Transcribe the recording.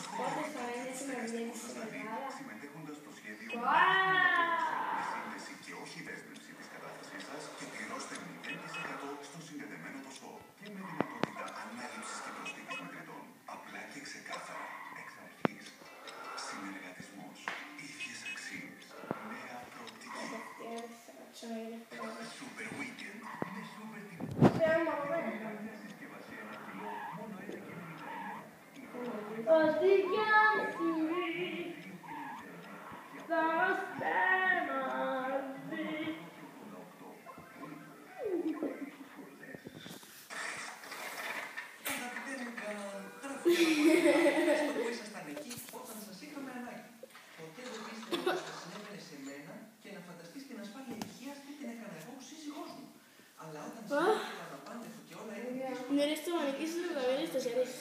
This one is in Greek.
Πότε θα είναι συναντήσεις στη Μεγάλα. Συμμετέχοντας στο σχέδιο σύνδεση και όχι δέσμευση της κατάθεσής σας και πληρώστε 0% στο συνδεδεμένο ποσό και με δυνατότητα ανάληψης και προσθήκης μετρητών. Απλά και ξεκάθαρα. Εξ αρχής. Συνεργατισμός. Ίδιες αξίες. Νέα προοπτική. Super weekend με super τιμές. Συσκευασία 1 κιλό, μόνο 1,99. Ό,τι κι αν συμβεί, θα είμαστε μαζί. Αγαπητέ μου, γράφω που ήσασταν εκεί όταν σας είχαμε ανάγκη. Ποτέ δεν πίστευα πως θα συνέβαινε σε μένα και να φανταστείς την ασφάλεια υγείας τι την έκανα εγώ ο σύζυγός μου. Αλλά όταν συνέβαινε να πάντευτο και όλα είναι δύσκολα. Ναι, ρε, στο μανίκι σου το καμένι στο χέρι σου.